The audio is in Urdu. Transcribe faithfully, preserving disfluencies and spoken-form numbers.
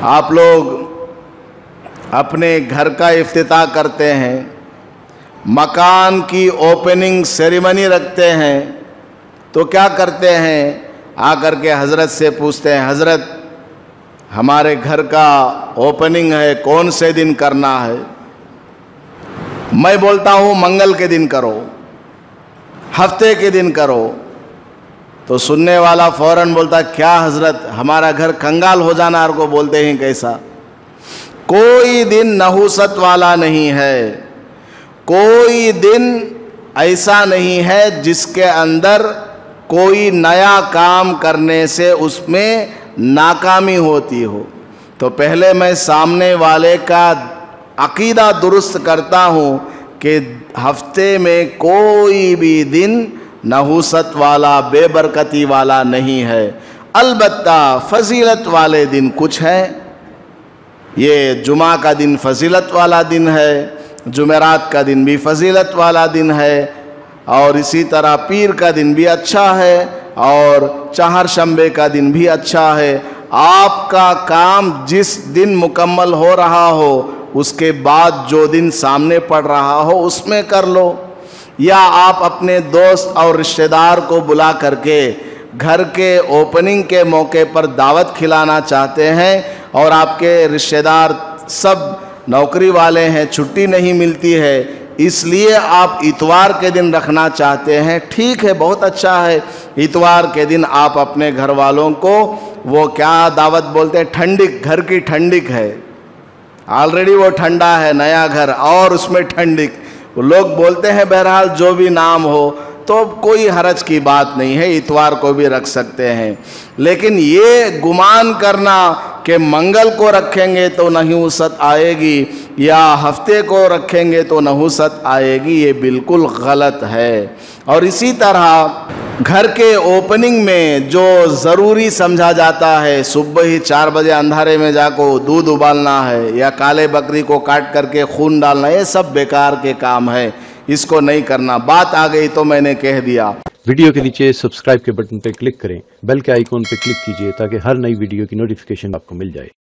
آپ لوگ اپنے گھر کا افتتاح کرتے ہیں، مکان کی اوپننگ سیریمنی رکھتے ہیں، تو کیا کرتے ہیں؟ آ کر کے حضرت سے پوچھتے ہیں، حضرت ہمارے گھر کا اوپننگ ہے، کون سے دن کرنا ہے؟ میں بولتا ہوں منگل کے دن کرو، ہفتے کے دن کرو۔ تو سننے والا فوراً بولتا، کیا حضرت ہمارا گھر کنگال ہو جانا اور کو بولتے ہیں کیسا؟ کوئی دن نحوست والا نہیں ہے، کوئی دن ایسا نہیں ہے جس کے اندر کوئی نیا کام کرنے سے اس میں ناکامی ہوتی ہو۔ تو پہلے میں سامنے والے کا عقیدہ درست کرتا ہوں کہ ہفتے میں کوئی بھی دن نحوست والا، بے برکتی والا نہیں ہے۔ البتہ فضیلت والے دن کچھ ہیں۔ یہ جمعہ کا دن فضیلت والا دن ہے، جمعرات کا دن بھی فضیلت والا دن ہے، اور اسی طرح پیر کا دن بھی اچھا ہے، اور چہارشنبے کا دن بھی اچھا ہے۔ آپ کا کام جس دن مکمل ہو رہا ہو، اس کے بعد جو دن سامنے پڑ رہا ہو اس میں کر لو، یا آپ اپنے دوست اور رشتہ دار کو بلا کر کے گھر کے اوپننگ کے موقع پر دعوت کھلانا چاہتے ہیں، اور آپ کے رشتہ دار سب نوکری والے ہیں، چھٹی نہیں ملتی ہے، اس لیے آپ اتوار کے دن رکھنا چاہتے ہیں، ٹھیک ہے، بہت اچھا ہے۔ اتوار کے دن آپ اپنے گھر والوں کو وہ کیا دعوت بولتے ہیں، ٹھنڈک، گھر کی ٹھنڈک ہے، آلریڈی وہ ٹھنڈا ہے نیا گھر، اور اس میں ٹھنڈک، لوگ بولتے ہیں بہرحال جو بھی نام ہو، تو کوئی حرج کی بات نہیں ہے، اتوار کو بھی رکھ سکتے ہیں۔ لیکن یہ گمان کرنا کہ منگل کو رکھیں گے تو نحوست آئے گی، یا ہفتے کو رکھیں گے تو نحوست آئے گی، یہ بالکل غلط ہے۔ اور اسی طرح گھر کے اوپننگ میں جو ضروری سمجھا جاتا ہے، صبح ہی چار بجے اندھارے میں جا کو دودھ ابالنا ہے، یا کالے بکری کو کاٹ کر کے خون ڈالنا، یہ سب بیکار کے کام ہے، اس کو نہیں کرنا۔ بات آ گئی تو میں نے کہہ دیا۔ ویڈیو کے نیچے سبسکرائب کے بٹن پہ کلک کریں، بیل کے آئیکن پہ کلک کیجئے تاکہ ہر نئی ویڈیو کی نوٹیفیکیشن آپ کو مل جائے۔